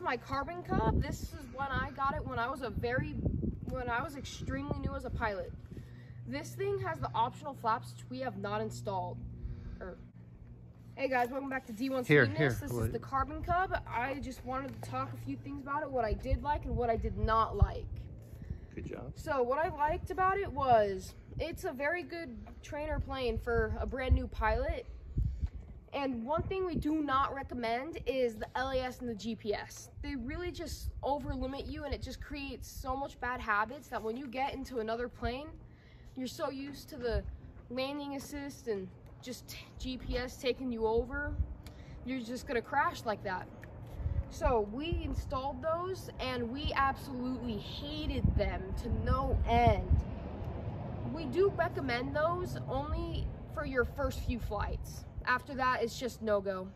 my Carbon Cub. This is when I got it when I was extremely new as a pilot. This thing has the optional flaps which we have not installed. Hey guys, welcome back to D1 Sweetness. This is the Carbon Cub. I just wanted to talk a few things about it, what I did like and what I did not like. Good job. So what I liked about it was it's a very good trainer plane for a brand new pilot. And one thing we do not recommend is the LAS and the GPS. They really just over limit you, and it just creates so much bad habits that when you get into another plane, you're so used to the landing assist and just GPS taking you over, you're just gonna crash like that. So we installed those and we absolutely hated them to no end. We do recommend those only for your first few flights. After that, it's just no-go.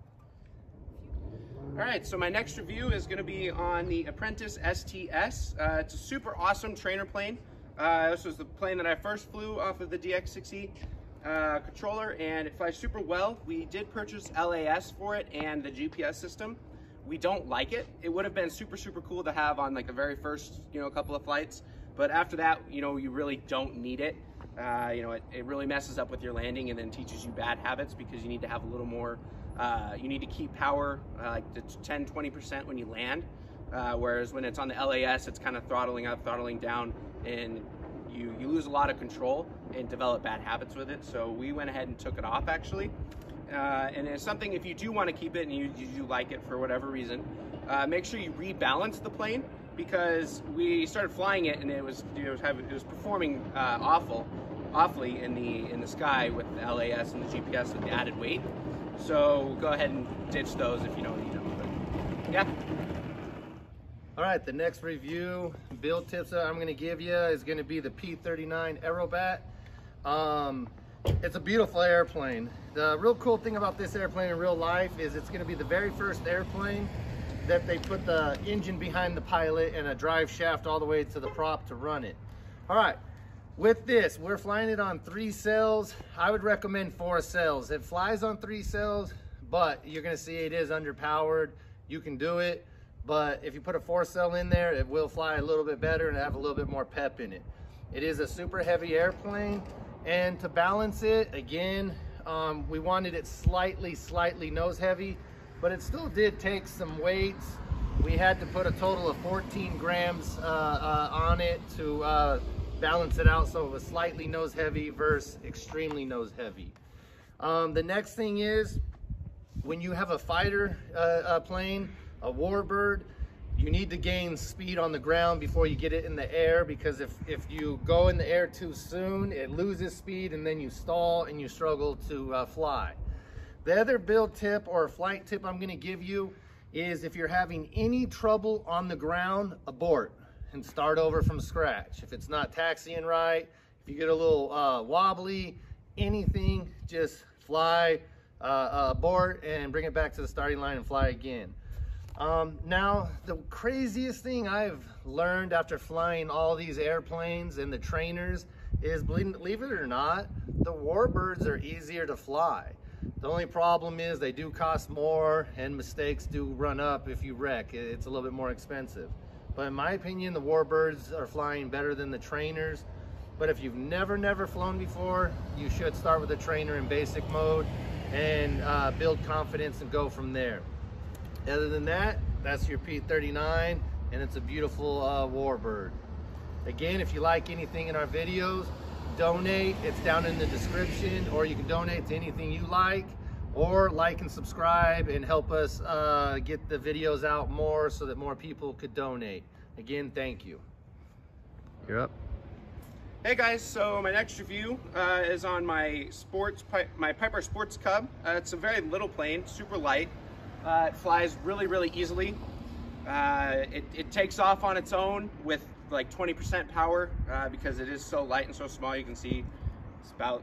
All right, so my next review is gonna be on the Apprentice STS. It's a super awesome trainer plane. This was the plane that I first flew off of the DX6E controller, and it flies super well. We did purchase LAS for it and the GPS system. We don't like it. It would have been super cool to have on like the very first, couple of flights. But after that, you really don't need it. It really messes up with your landing and then teaches you bad habits because you need to have a little more, you need to keep power like to 10-20% when you land. Whereas when it's on the LAS, it's kind of throttling up, throttling down, and you lose a lot of control and develop bad habits with it. So we went ahead and took it off actually. And it's something, if you do want to keep it and you like it for whatever reason, make sure you rebalance the plane, because we started flying it and it was performing awfully in the sky with the LAS and the GPS with the added weight. So go ahead and ditch those if you don't need them. But yeah. All right, the next review build tips that I'm going to give you is going to be the P39 Aerobat. It's a beautiful airplane. The real cool thing about this airplane in real life is it's going to be the very first airplane that they put the engine behind the pilot and a drive shaft all the way to the prop to run it. All right, with this, we're flying it on 3 cells. I would recommend 4 cells. It flies on 3 cells, but you're going to see it is underpowered. You can do it. But if you put a 4 cell in there, it will fly a little bit better and have a little bit more pep in it. It is a super heavy airplane, and to balance it, again, we wanted it slightly nose heavy, but it still did take some weights. We had to put a total of 14 grams on it to balance it out, so it was slightly nose heavy versus extremely nose heavy. The next thing is, when you have a fighter plane, a warbird, you need to gain speed on the ground before you get it in the air, because if you go in the air too soon, it loses speed and then you stall and you struggle to fly. The other build tip or flight tip I'm going to give you is, if you're having any trouble on the ground, abort and start over from scratch. If it's not taxiing right, if you get a little wobbly, anything, just fly, abort and bring it back to the starting line and fly again. Now, the craziest thing I've learned after flying all these airplanes and the trainers is, believe it or not, the warbirds are easier to fly. The only problem is they do cost more and mistakes do run up if you wreck. It's a little bit more expensive. But in my opinion, the warbirds are flying better than the trainers. But if you've never flown before, you should start with a trainer in basic mode and build confidence and go from there. Other than that, that's your P39, and it's a beautiful warbird. Again, if you like anything in our videos, donate. It's down in the description, or you can donate to anything you like, or like and subscribe and help us get the videos out more so that more people could donate. Again, thank you. You're up. Hey guys, so my next review is on my Piper Sports Cub. It's a very little plane, super light. It flies really easily. It takes off on its own with like 20% power because it is so light and so small. You can see it's about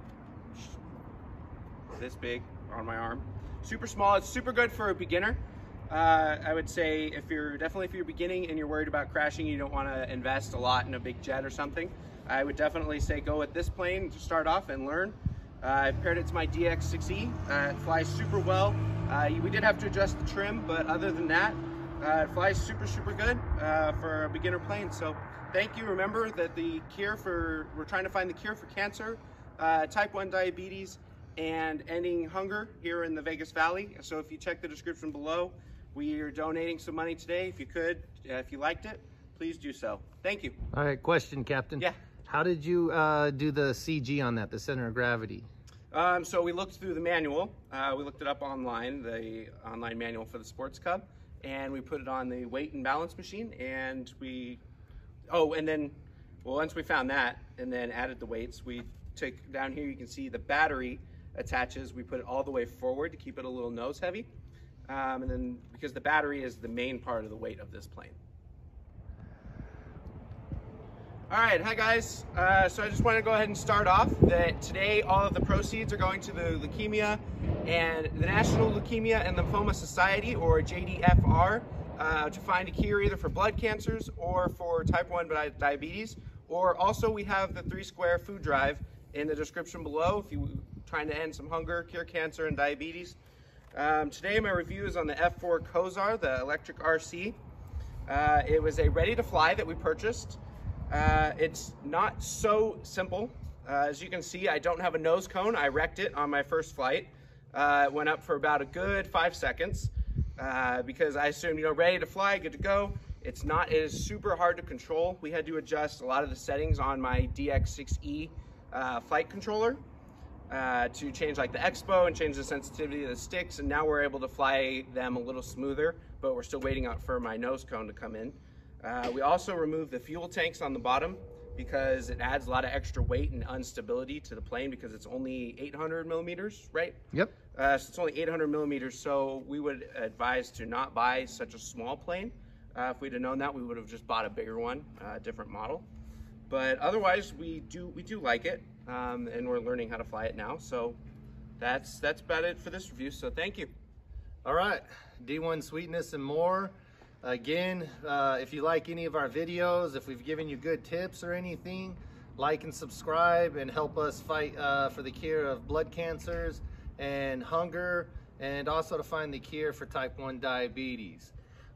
this big on my arm. Super small. It's super good for a beginner. I would say if you're beginning and you're worried about crashing, you don't want to invest a lot in a big jet or something, I would definitely say go with this plane to start off and learn. I paired it to my DX6E. It flies super well. We did have to adjust the trim, but other than that, It flies super good for a beginner plane. So thank you. Remember that we're trying to find the cure for cancer, type 1 diabetes, and ending hunger here in the Vegas Valley. So if you check the description below, we are donating some money today. If you could, if you liked it, please do so. Thank you. All right, question, Captain. Yeah. How did you do the CG on that, the center of gravity? So we looked through the manual. We looked it up online, the online manual for the Sports Cub, and we put it on the weight and balance machine. And once we found that and then added the weights, we took down here, you can see the battery attaches. We put it all the way forward to keep it a little nose heavy. And then because the battery is the main part of the weight of this plane. All right, hi guys. So I just want to go ahead and start off that today all of the proceeds are going to the Leukemia and the National Leukemia and Lymphoma Society, or JDFR, to find a cure either for blood cancers or for type 1 diabetes. Or also we have the 3 Square food drive in the description below if you're trying to end some hunger, cure cancer and diabetes. Today my review is on the F4 Corsair, the electric RC. It was a ready to fly that we purchased. It's not so simple. As you can see, I don't have a nose cone. I wrecked it on my first flight. It went up for about a good 5 seconds because I assumed, ready to fly, good to go. It is super hard to control. We had to adjust a lot of the settings on my DX6E flight controller to change like the expo and change the sensitivity of the sticks, and now we're able to fly them a little smoother, but we're still waiting out for my nose cone to come in. We also removed the fuel tanks on the bottom because it adds a lot of extra weight and instability to the plane because it's only 800 millimeters, right? Yep. So it's only 800 millimeters, so we would advise to not buy such a small plane. If we'd have known that, we would have just bought a bigger one, a different model. But otherwise, we do like it, and we're learning how to fly it now. So that's about it for this review. So thank you. All right, D1 Sweetness and more. Again, if you like any of our videos, if we've given you good tips or anything, like and subscribe and help us fight for the cure of blood cancers and hunger, and also to find the cure for type 1 diabetes.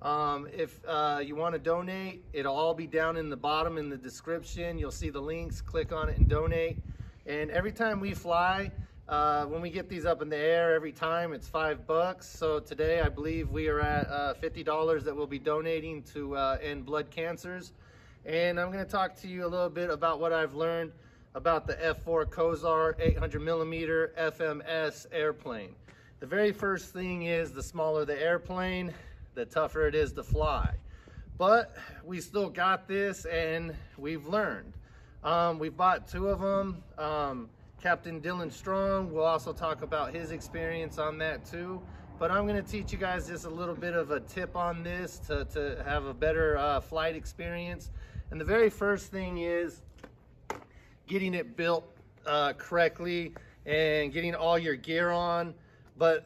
If you want to donate, it'll all be down in the bottom in the description. You'll see the links, click on it and donate. And every time we fly, when we get these up in the air, every time it's $5. So today I believe we are at $50 that we'll be donating to end blood cancers. And I'm going to talk to you a little bit about what I've learned about the F4 Corsair 800mm FMS airplane. The very first thing is, the smaller the airplane, the tougher it is to fly. But we still got this, and we've learned. We've bought 2 of them. Captain Dylan Strong will also talk about his experience on that too. But I'm going to teach you guys just a little bit of a tip on this to have a better flight experience. And the very first thing is getting it built correctly and getting all your gear on. But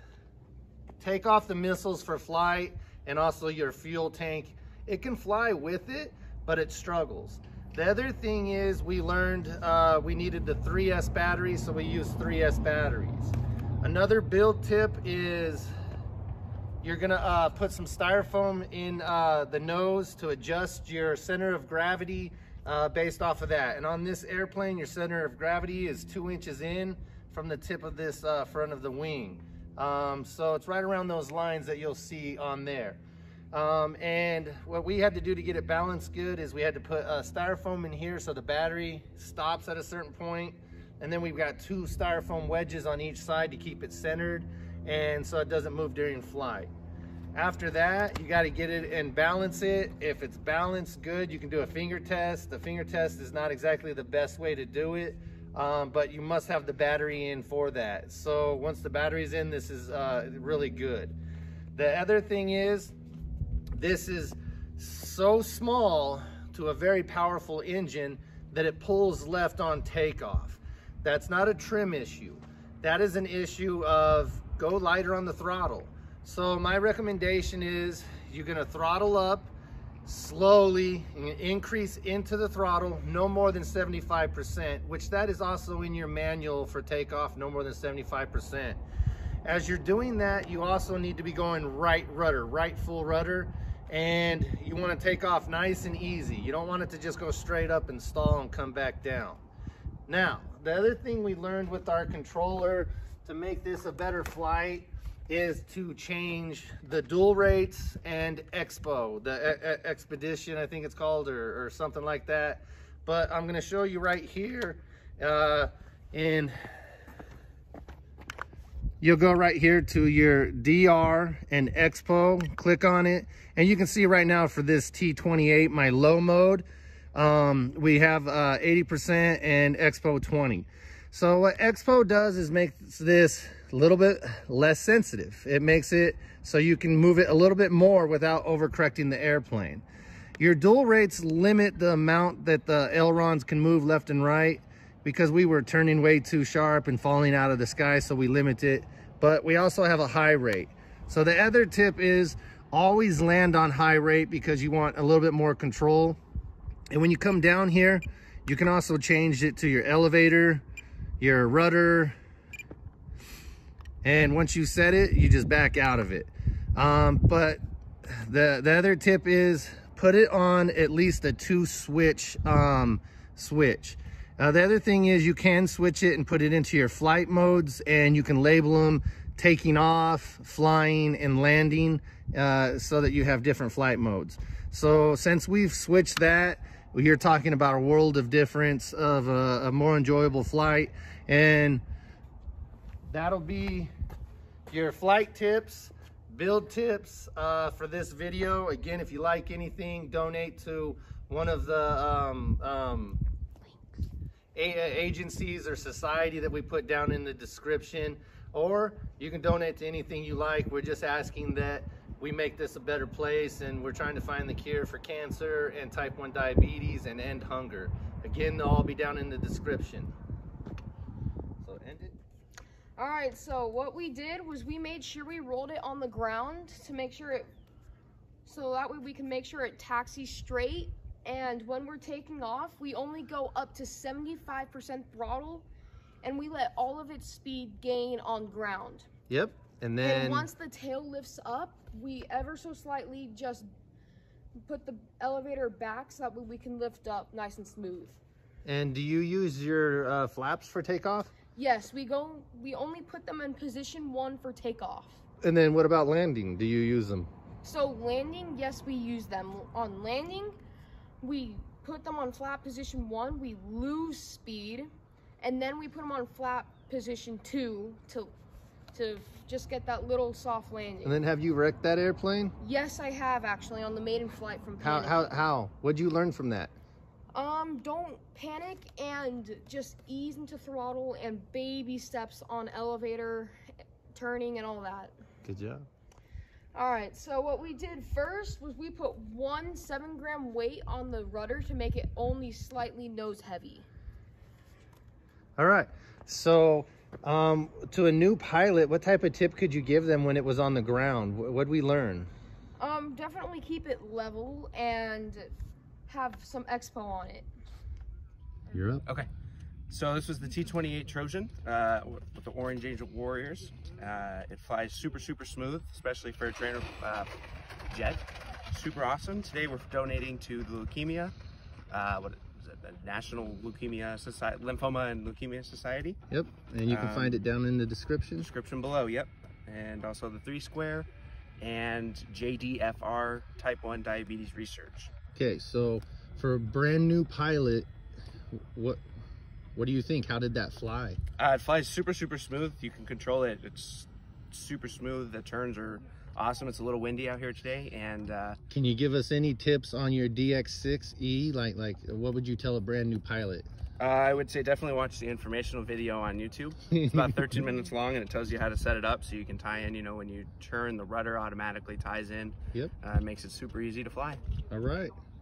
take off the missiles for flight and also your fuel tank. It can fly with it, but it struggles. The other thing is, we learned we needed the 3S battery, so we used 3S batteries. Another build tip is you're gonna put some styrofoam in the nose to adjust your center of gravity based off of that. And on this airplane, your center of gravity is 2 inches in from the tip of this front of the wing. So it's right around those lines that you'll see on there. And what we had to do to get it balanced good is we had to put styrofoam in here so the battery stops at a certain point. And then we've got 2 styrofoam wedges on each side to keep it centered, and so it doesn't move during flight. After that, you got to get it and balance it. If it's balanced good, you can do a finger test. The finger test is not exactly the best way to do it, but you must have the battery in for that. So once the battery's in, this is really good. The other thing is, this is so small to a very powerful engine that it pulls left on takeoff. That's not a trim issue. That is an issue of go lighter on the throttle. So my recommendation is you're gonna throttle up slowly and increase into the throttle no more than 75%, which that is also in your manual for takeoff, no more than 75%. As you're doing that, you also need to be going right rudder, right full rudder, and you want to take off nice and easy. You don't want it to just go straight up and stall and come back down. Now, the other thing we learned with our controller to make this a better flight is to change the dual rates and expo, the expedition, I think it's called, or something like that. But I'm going to show you right here. You'll go right here to your DR and expo, click on it, and you can see right now for this T28, my low mode, we have 80% and expo 20. So what expo does is makes this a little bit less sensitive. It makes it so you can move it a little bit more without overcorrecting the airplane. Your dual rates limit the amount that the ailerons can move left and right, because we were turning way too sharp and falling out of the sky, so we limit it. But we also have a high rate. So the other tip is always land on high rate, because you want a little bit more control. And when you come down here, you can also change it to your elevator, your rudder, and once you set it, you just back out of it. But the other tip is put it on at least a 2-switch switch. The other thing is you can switch it and put it into your flight modes, and you can label them taking off, flying, and landing, so that you have different flight modes. So since we've switched that, you're talking about a world of difference of a more enjoyable flight. And that'll be your flight tips, build tips for this video. Again, if you like anything, donate to one of the agencies or society that we put down in the description, or you can donate to anything you like. We're just asking that we make this a better place, and we're trying to find the cure for cancer and type 1 diabetes and end hunger. Again, they'll all be down in the description. So end it. All right, so what we did was we made sure we rolled it on the ground to make sure so that way we can make sure it taxis straight. And when we're taking off, we only go up to 75% throttle, and we let all of its speed gain on ground. Yep. And then once the tail lifts up, we ever so slightly just put the elevator back so that way we can lift up nice and smooth. And do you use your flaps for takeoff? Yes, we only put them in position 1 for takeoff. And then what about landing? Do you use them? So landing, yes, we use them. On landing, we put them on flap position 1, we lose speed, and then we put them on flap position 2 to just get that little soft landing. And then have you wrecked that airplane? Yes, I have, actually, on the maiden flight from Panic. How? What'd you learn from that? Don't panic and just ease into throttle and baby steps on elevator, turning, and all that. Good job. All right, so what we did first was we put 1 7-gram weight on the rudder to make it only slightly nose heavy. All right, so to a new pilot, what type of tip could you give them when it was on the ground? What'd we learn? Definitely keep it level and have some expo on it. You're up. Okay, so this was the T28 Trojan with the Orange Angel Warriors. It flies super smooth, especially for a trainer jet. Super awesome. Today we're donating to the leukemia, the National Leukemia Society, Lymphoma and Leukemia Society. Yep, and you can find it down in the description. Description below, yep. And also the 3 Square and JDFR type 1 diabetes research. Okay, so for a brand new pilot, what do you think? How did that fly? It flies super smooth. You can control it. It's super smooth. The turns are awesome. It's a little windy out here today. And can you give us any tips on your DX6E? Like what would you tell a brand new pilot? I would say definitely watch the informational video on YouTube. It's about 13 minutes long, and it tells you how to set it up so you can tie in, when you turn, the rudder automatically ties in. Yep. Makes it super easy to fly. All right.